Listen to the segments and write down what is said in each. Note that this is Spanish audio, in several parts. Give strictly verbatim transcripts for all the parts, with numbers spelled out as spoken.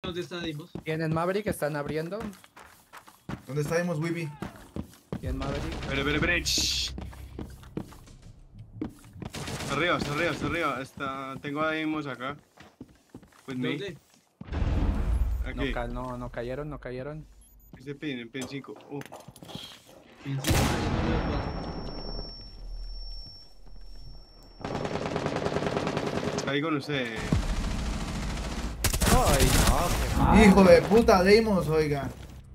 ¿Dónde está Dimos? Tienen Maverick, están abriendo. ¿Dónde estábamos, Wibi? Tienen Maverick. Espera, espera, espera. Shh. Está arriba, está arriba, está arriba. Está... Tengo a Dimos acá. Pues me. ¿Dónde? No, Aquí. ca no, no cayeron, no cayeron. Ese pin, en pin cinco. Uh. Encima, Está ahí con usted. Ay, no, qué mal. Hijo de puta, Deimos, oiga.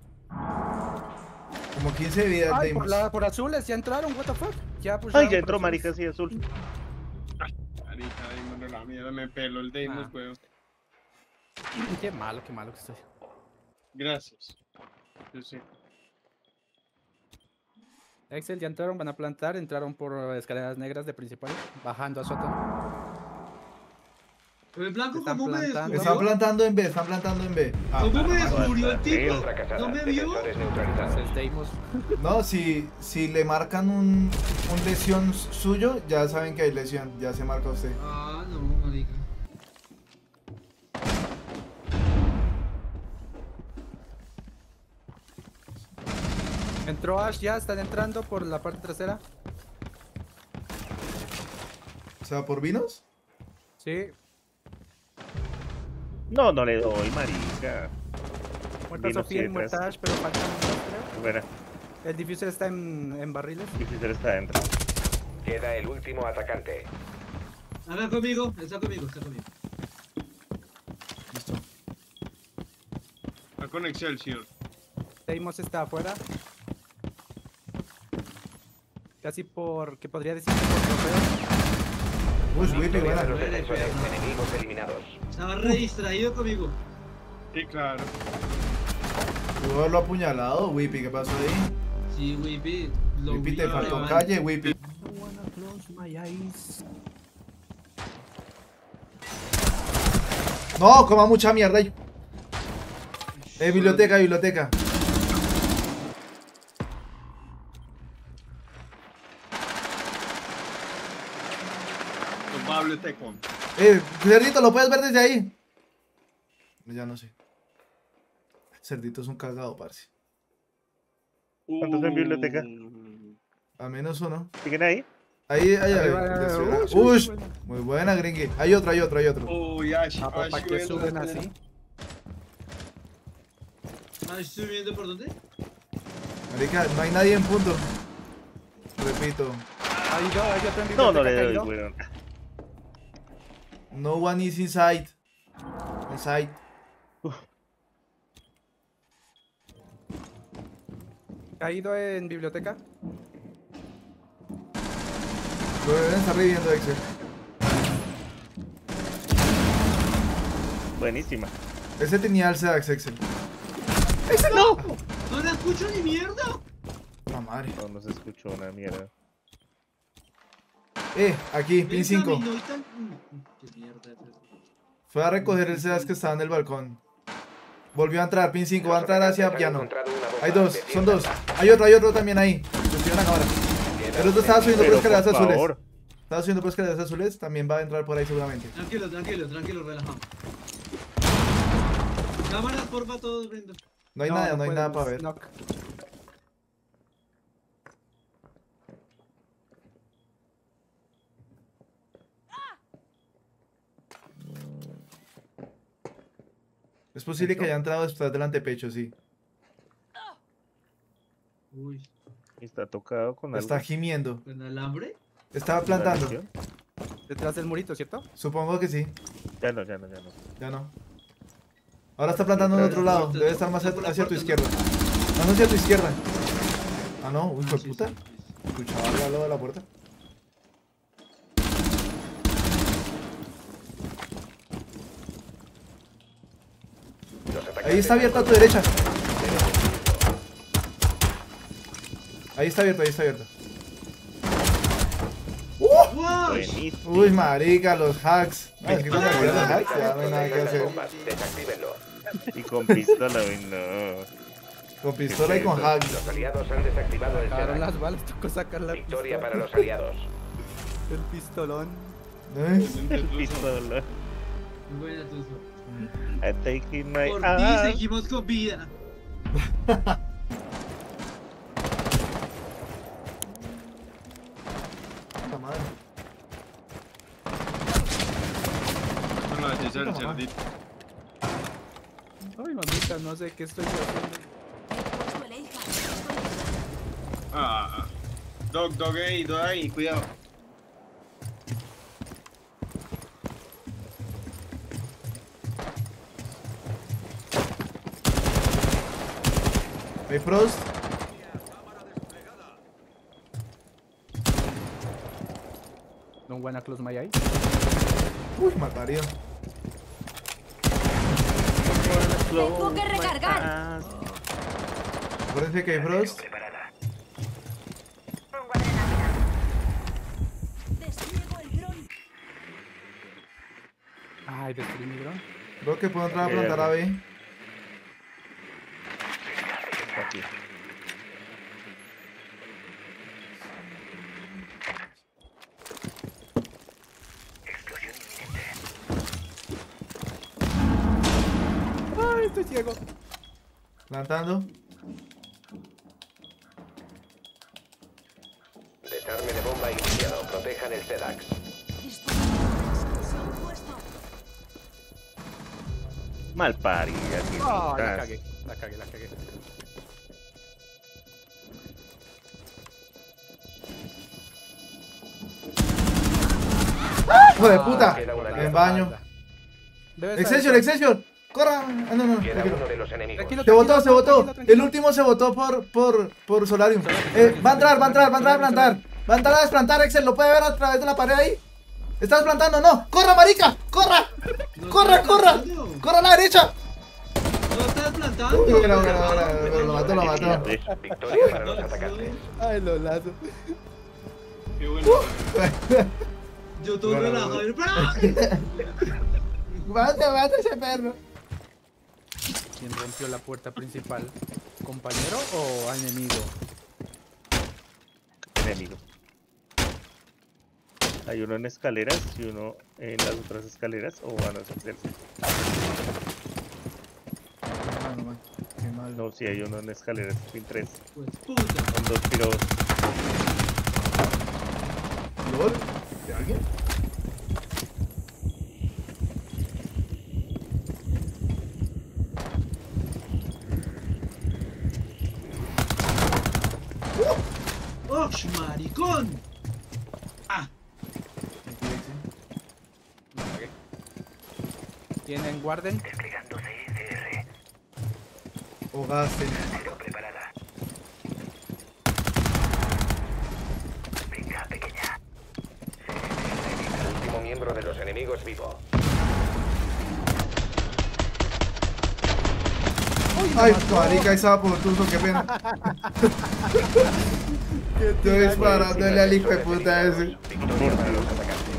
Como quince de vida, Ay, por, Deimos. la, por azules, ya entraron, what the fuck. Ya Ay, pusharon ya por entró azules. marica así azul. Marica, Dimos de la mierda, me pelo el Dimos, Ah. weón. Qué malo, qué malo que estoy. Gracias. Yo sé. Excel, ya entraron, van a plantar, entraron por escaleras negras de principal, bajando a sótano. Pero el blanco, Están ¿cómo me plantando. Están descubrió? plantando en B, están plantando en B. Ah, ¿Cómo me descubrió el tipo? Fracasada. ¿No me vio? Defensores neutralizados. Entonces, Deimos. no, si, si le marcan un, un lesión suyo, ya saben que hay lesión, ya se marca usted. Ah, no, marica. Entró Ash ya, están entrando por la parte trasera. O sea, ¿por vinos? Sí, No, no le doy, marica. muerta Vino Sofía y sí detrás. muerta Ash, pero faltan dos, creo. Bueno, El diffuser está en, en barriles. difícil está adentro. Queda el último atacante. Haga conmigo, está conmigo, está conmigo. Listo. Está con Excelsior. Deimos está afuera. Casi por, que podría decir por trofeo. Uy, Wibi, Victoria de buena. los defensores enemigos eliminados. Estaba re distraído conmigo. Sí, claro. Pudo haberlo apuñalado, Wipi, ¿qué pasó ahí? Sí, Wipi. Lo Wipi, vi te faltó re calle, Wipi. I wanna close my eyes. No, coma mucha mierda. Eh, biblioteca, biblioteca. Don Pablo Tecon. Eh, Cerdito, ¿lo puedes ver desde ahí? Ya no sé. Cerdito es un cagado, parce. ¿Cuántos en biblioteca? A menos uno. ¿Siguen ahí? Ahí, ahí, ahí. Arriba, Uy, uy, uy, muy buena, gringue. Hay otro, hay otro, hay otro. Uy, Ash, Ah, Ash, ¿para qué bueno. suben así? Ah, ¿estoy viendo por dónde? Marica, no hay nadie en punto. Repito. Ahí yo, ahí otro en No, no biblioteca le doy, caído. weón. No one is inside. Inside. Caído en biblioteca. Lo deben estar reviviendo, Excel. Buenísima. Ese tenía el Sedax, Excel. ¡No! ¡No la escucho ni mierda! La madre. No, no se escuchó una mierda. Eh, aquí, pin Él cinco. caminó y tan- Mm, qué mierda. Fue a recoger el Sedax que estaba en el balcón. Volvió a entrar, pin cinco. Va a entrar hacia piano. Hay dos, son dos. Hay otro, hay otro también ahí. Lo tiran ahora. El otro estaba subiendo por Pero, escaleras por azules. favor. Estaba subiendo por escaleras azules. También va a entrar por ahí seguramente. Tranquilo, tranquilo, tranquilo, relajado. Cámaras, porfa, todos, Brendo. No hay nada, no hay nada para ver. podemos, knock. Es posible que haya entrado detrás del antepecho, sí. Uy, Está tocado con algo. Está gimiendo. ¿con alambre? Estaba plantando. Detrás del murito, ¿cierto? Supongo que sí. Ya no, ya no, ya no. Ya no. Ahora está plantando en otro lado. Debe estar más hacia, hacia tu izquierda. Más hacia tu izquierda. Ah, no. Uy, hijo de Sí, puta. sí, sí. Escuchaba al lado de la puerta. Los atacantes Ahí está abierta a tu derecha. Ahí está abierto, ahí está abierto. ¡Wow! Buenísimo. Uy, marica, los hacks. Ah, es que cuando se los hacks ya no hay nada que hacer. bombas. Desactívenlo. Y con pistola, uy, no. Con pistola y con hacks. Los aliados han desactivado el Sacaron Sedax. las balas, tocó sacar la Victoria pistola. para los aliados. El pistolón. ¿Eh? El pistola. Buena, Tuzo. I'm taking my Por ti ass. seguimos con vida. Puta madre. Esto lo haces al Puta mamá. cerdito. Ay, mamita, no sé qué estoy haciendo. Ah, dog, dog ahí, dog ahí, cuidado. Hay Frost. Don't wanna close my eye. Uy, mal parido. Tengo que recargar. Acuérdense que hay Frost. Despliego el dron. Ay, destruí mi dron. Creo que puedo entrar a Ok, plantar ok. a B. Aquí. Ay, estoy ciego. Plantando. Desarme de bomba iniciado. Protejan el SEDAX. Explosión puesto. Mal parida, que Ah, la putas. cagué, la cagué, la cagué. ¡Hijo de puta! Queda una En baño. Debe estar Excelsior, ahí. Excelsior. Corra. Ah, no, no. Queda tranquilo. uno de los enemigos. Tranquilo, Se votó, tranquilo, se votó. tranquilo, tranquilo. El último se votó por, por, por Solarium. Eh, va a entrar, va a entrar, va a entrar a plantar. Va a entrar a desplantar, Excel. ¿Lo puede ver a través de la pared ahí? ¿Estás plantando? No. ¡Corra, marica! ¡Corra! No ¡Corra, estás corra! plantando. ¡Corra a la derecha! No estás plantando. Uy, bueno, bueno, bueno, bueno, lo mató, lo mató. Victoria para los atacantes. Ay, lo lazo. Qué bueno. Yo todo Bueno, relajado. Mate, mate ese perro. ¿Quién rompió la puerta principal? ¿Compañero o enemigo? Enemigo. Hay uno en escaleras y uno en las otras escaleras o van a hacerse. No, no, man. Qué mal. No, si hay uno en escaleras, pin tres. Pues puta. Son dos tiros. ¿Lol? ¿De alguien? ¡Oh, maricón! Ah, La cagué. ¿Tienen guarden? O gasten. El último miembro de los enemigos vivo. Ay, marica, esa va por tuzo, qué pena. Yo disparándole al hijo de puta ese. Victoria para los atacantes.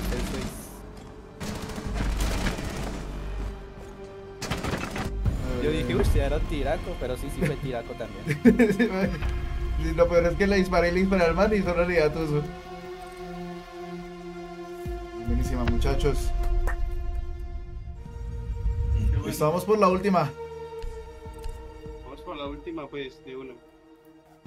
Yo dije, uy, ya era tiraco, pero sí, sí fue tiraco también. Sí, lo peor es que le disparé y le disparé al man y hizo realidad tuzo. Buenísima, muchachos. Qué bueno. Estamos por la última. Vamos por la última, pues, de uno.